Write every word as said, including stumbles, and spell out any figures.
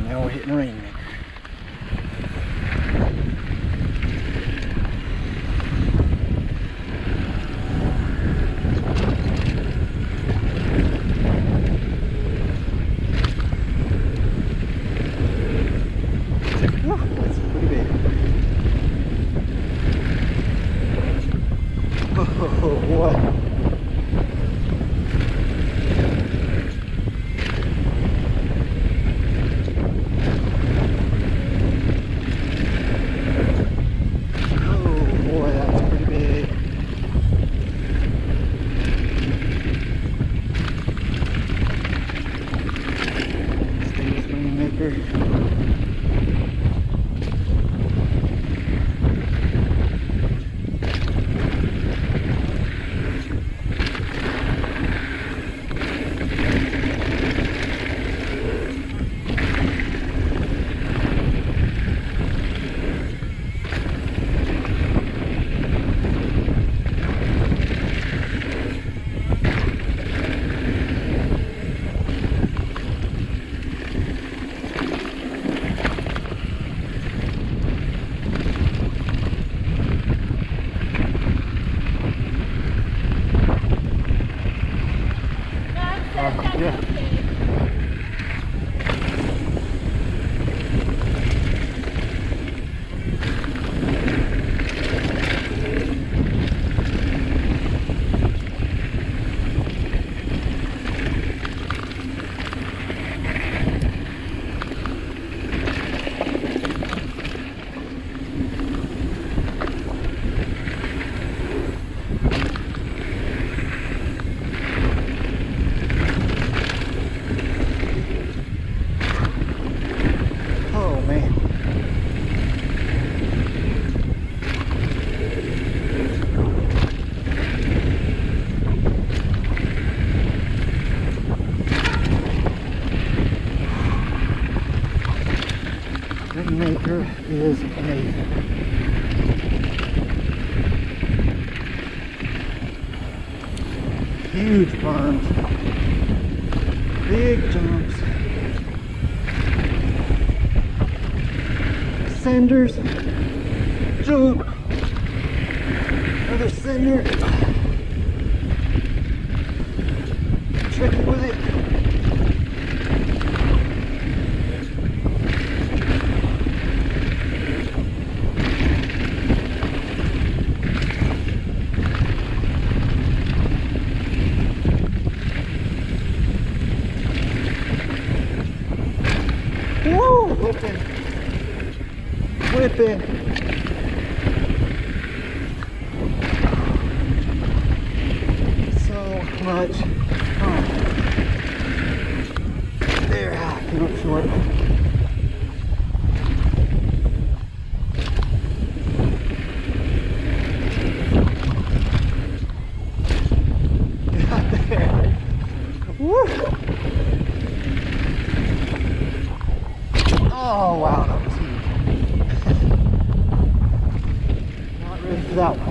now we're hitting Rainmaker. Yeah. Rainmaker is amazing. Huge berms, big jumps, cinders, jump, another cinder, tricky with it. Woo! Whipping. Whipping. So much fun. There, came up short. Got there. Woo! Oh wow, that was huge. Not ready for that one.